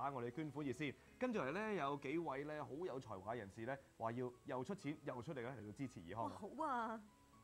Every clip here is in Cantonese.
打我哋捐款熱線。跟住嚟咧，有幾位咧好有才華嘅人士咧，話要又出錢又出力咧嚟到支持怡康。 好啊！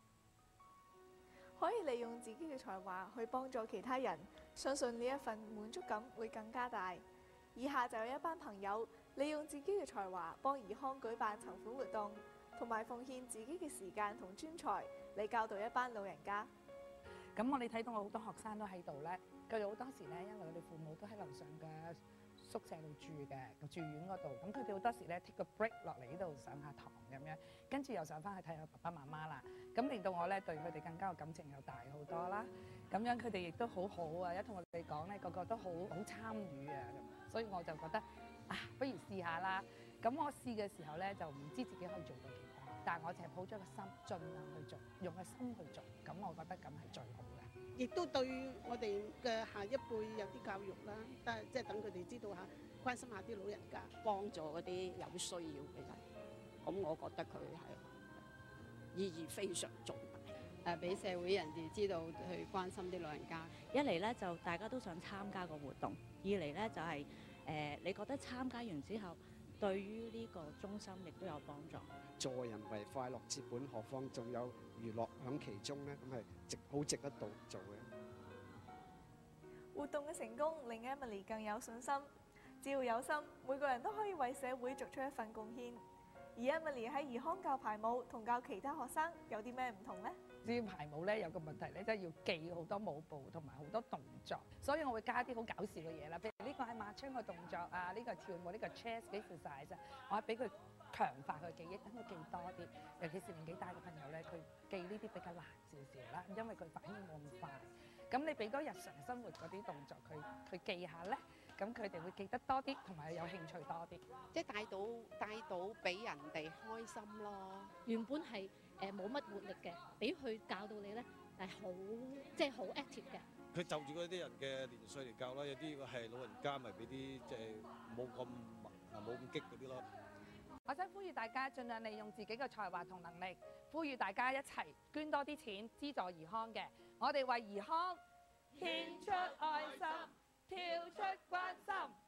可以利用自己嘅才華去幫助其他人，相信呢一份滿足感會更加大。以下就有一班朋友利用自己嘅才華幫怡康舉辦籌款活動，同埋奉獻自己嘅時間同專才嚟教導一班老人家。 咁我哋睇到我好多學生都喺度咧，佢哋好多時咧，因為佢哋父母都喺樓上嘅宿舍度住嘅，住院嗰度，咁佢哋好多時咧 take 個 break 落嚟呢度上下堂咁樣，跟住又上翻去睇下爸爸媽媽啦，咁令到我咧對佢哋更加嘅感情又大好多啦。咁樣佢哋亦都好好啊，一同我哋講咧，個個都好參與啊，咁所以我就覺得啊，不如試下啦。咁我試嘅時候咧，就唔知自己可以做到幾多，但係我淨係抱咗個心，盡量去做，用個心去做，咁我覺得咁係最好嘅。 亦都對我哋嘅下一輩有啲教育啦，即係等佢哋知道下，關心下啲老人家， 幫助嗰啲有需要嘅人。咁我覺得佢係意義非常重大。 俾社會人士知道去關心啲老人家。 一嚟咧就大家都想參加個活動，二嚟咧就係你覺得參加完之後，對於呢個中心亦都有幫助。 助人為快樂之本，何況仲有娛樂響其中咧，咁係好值得到做嘅。 活動嘅成功令 Emily 更有信心，只要有心，每個人都可以為社會作出一份貢獻。而 Emily 喺怡康教排舞同教其他學生有啲咩唔同呢？ 至於排舞咧，有個問題咧，即係要記好多舞步同埋好多動作，所以我會加啲好搞笑嘅嘢啦。譬如呢個係馬槍嘅動作啊，呢個係跳舞，呢個 chest exercise，我係俾佢強化佢記憶，等佢記多啲。尤其是年紀大嘅朋友咧，佢記呢啲比較難少少啦，因為佢反應冇咁快。咁你俾多日常生活嗰啲動作佢記下咧，咁佢哋會記得多啲，同埋有興趣多啲。 即係帶到俾人哋開心咯。 原本係冇乜活力嘅，俾佢教到你咧係好即係好 active 嘅。 佢就住嗰啲人嘅年歲嚟教啦，有啲係老人家咪俾啲即係冇咁激嗰啲咯。 我想呼籲大家盡量利用自己嘅才華同能力，呼籲大家一齊捐多啲錢資助怡康嘅。我哋為怡康獻出愛心，跳出關心。